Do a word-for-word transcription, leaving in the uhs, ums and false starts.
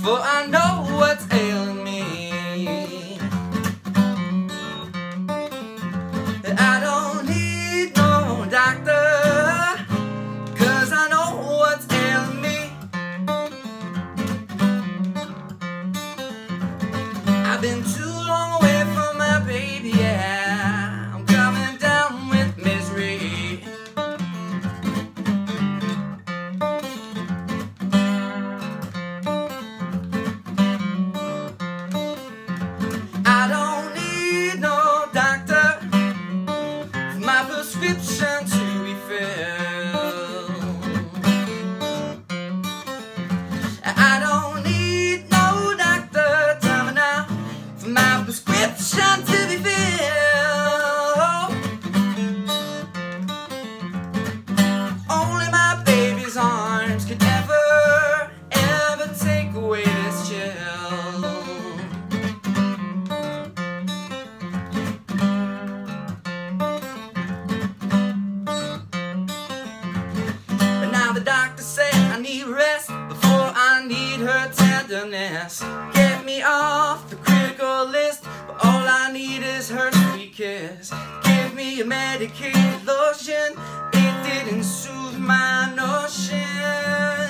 for I know what's ailing me. I don't need no doctor, 'cause I know what's ailing me. I've been too long away from my baby, yeah. I'm coming down with misery. I don't need no doctor for my prescription to be filled. I don't need no doctor, tell me now, for my prescription to be filled. Only my baby's arms could ever, ever take away this chill. But now the doctor said I need rest before I need her tenderness. Get me off the critical list, but all I need is her sweet kiss. Give me a medicated lotion, it didn't soothe my notion.